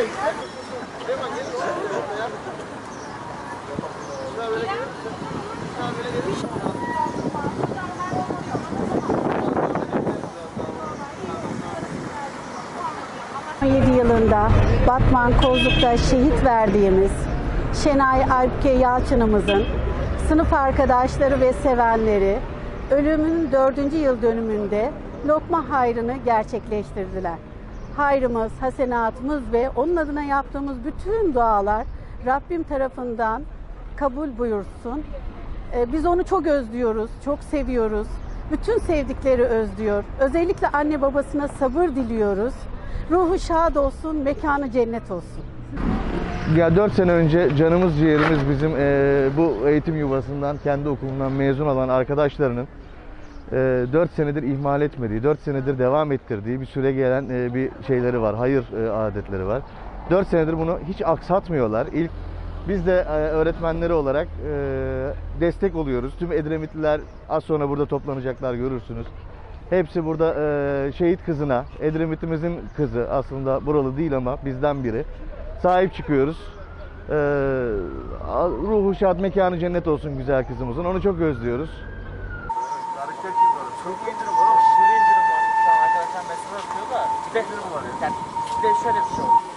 Yılında Batman Kozluk'ta şehit verdiğimiz Şenay Alpke Yalçın'ımızın sınıf arkadaşları ve sevenleri ölümünün 4. yıl dönümünde lokma hayrını gerçekleştirdiler. Hayrımız, hasenatımız ve onun adına yaptığımız bütün dualar Rabbim tarafından kabul buyursun. Biz onu çok özlüyoruz, çok seviyoruz. Bütün sevdikleri özlüyor. Özellikle anne babasına sabır diliyoruz. Ruhu şad olsun, mekanı cennet olsun. Ya 4 sene önce canımız ciğerimiz bizim bu eğitim yuvasından, kendi okulundan mezun olan arkadaşlarının 4 senedir ihmal etmediği, 4 senedir devam ettirdiği bir süre gelen bir şeyleri var, hayır adetleri var. 4 senedir bunu hiç aksatmıyorlar. İlk biz de öğretmenleri olarak destek oluyoruz. Tüm Edremitliler az sonra burada toplanacaklar, görürsünüz. Hepsi burada şehit kızına, Edremit'imizin kızı, aslında buralı değil ama bizden biri. Sahip çıkıyoruz. Ruhu şad, mekanı cennet olsun güzel kızımızın. Onu çok özlüyoruz. Çok indirim var. Aşırı indirim var. Şu an arkadaşlar mesaj atıyor da. Bir de şöyle bir şey oldu.